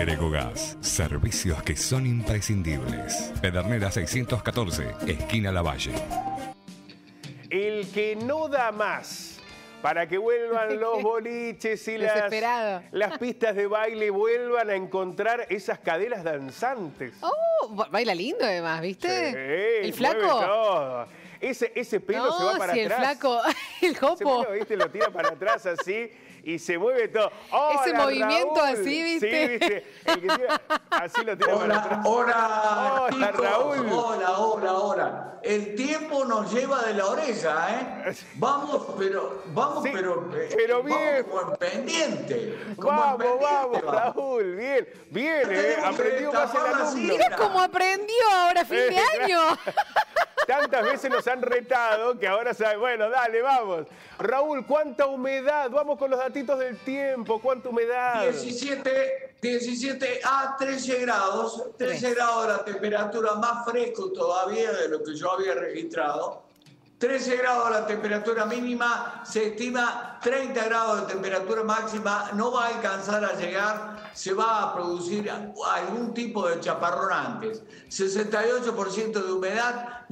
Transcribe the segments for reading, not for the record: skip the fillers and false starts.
Gregogas, servicios que son imprescindibles. Pedernera 614, esquina Lavalle. El que no da más para que vuelvan los boliches y las pistas de baile vuelvan a encontrar esas caderas danzantes. Oh, baila lindo además, ¿viste? Sí, el flaco. mueve todo. Ese pelo no, se va para si atrás. El flaco, el jopo. Ese pelo, ¿viste? Lo tira para atrás así y se mueve todo. ¡Hola, ese movimiento Raúl! así, ¿viste? Sí, ¿viste? El que tira, así lo tira para atrás. Hola, chicos. Raúl. Hola. El tiempo nos lleva de la oreja, ¿eh? Vamos, pero bien. Vamos como en pendiente. Vamos, Raúl, bien, aprendió más el alumno. Mira cómo aprendió ahora fin de año. Tantas veces nos han retado que ahora sabe. Bueno, dale, vamos. Raúl, ¿cuánta humedad? Vamos con los datitos del tiempo. ¿Cuánta humedad? 17 a 13 grados. 13 grados la temperatura, más fresco todavía de lo que yo había registrado. 13 grados la temperatura mínima, se estima 30 grados de temperatura máxima, no va a alcanzar a llegar, se va a producir algún tipo de chaparrón antes. 68% de humedad,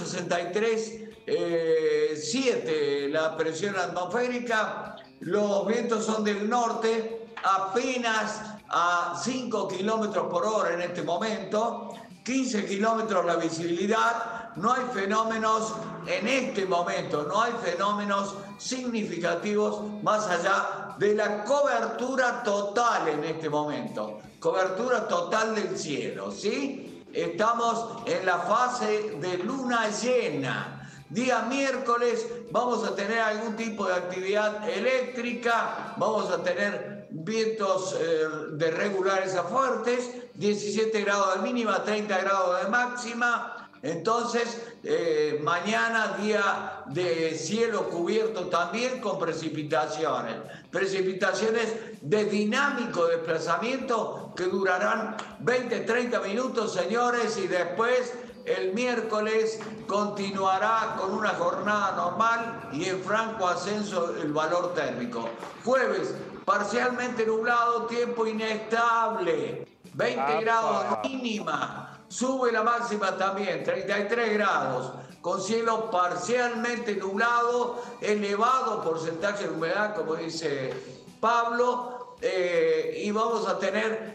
9,63, 7 la presión atmosférica, los vientos son del norte, apenas a 5 kilómetros por hora en este momento, 15 kilómetros la visibilidad, no hay fenómenos en este momento, no hay fenómenos significativos más allá de la cobertura total en este momento, cobertura total del cielo, ¿sí? Estamos en la fase de luna llena. Día miércoles vamos a tener algún tipo de actividad eléctrica, vamos a tener vientos de regulares a fuertes, 17 grados de mínima, 30 grados de máxima. Entonces, mañana día de cielo cubierto también con precipitaciones. Precipitaciones de dinámico desplazamiento que durarán 20-30 minutos, señores, y después el miércoles continuará con una jornada normal y en franco ascenso el valor térmico. Jueves, parcialmente nublado, tiempo inestable, 20 grados mínima. Sube la máxima también, 33 grados, con cielo parcialmente nublado, elevado porcentaje de humedad, como dice Pablo, y vamos a tener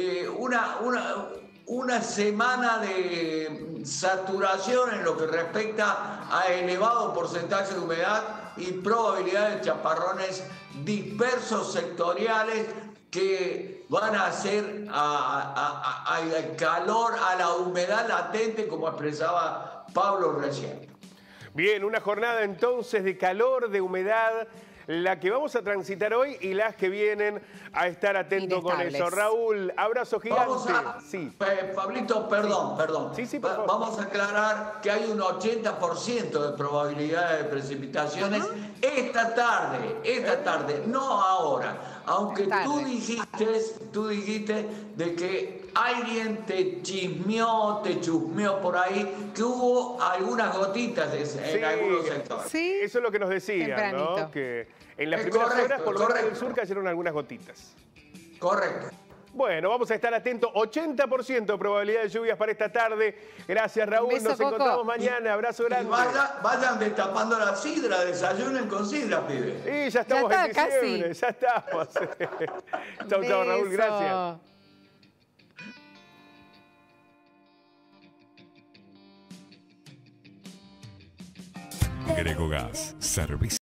una semana de saturación en lo que respecta a elevado porcentaje de humedad y probabilidad de chaparrones dispersos sectoriales que van a hacer al calor, a la humedad latente, como expresaba Pablo recién. Bien, una jornada entonces de calor, de humedad, la que vamos a transitar hoy y las que vienen, a estar atento con eso. Raúl, abrazo gigante. Pablito, perdón. Sí, por favor. Vamos a aclarar que hay un 80% de probabilidad de precipitaciones esta tarde, no ahora. Aunque tú dijiste de que alguien te chusmeó por ahí, que hubo algunas gotitas en algunos sectores. Sí. Eso es lo que nos decían, ¿no? Que en las primeras horas, por lo menos del sur, cayeron algunas gotitas. Correcto. Bueno, vamos a estar atentos. 80% de probabilidad de lluvias para esta tarde. Gracias, Raúl. Nos encontramos mañana. Abrazo grande. Vayan destapando la sidra, desayunen con sidra, pibe. Sí, ya estamos en diciembre. Ya estamos. Chau, Raúl. Gracias. Gregogas, servicio.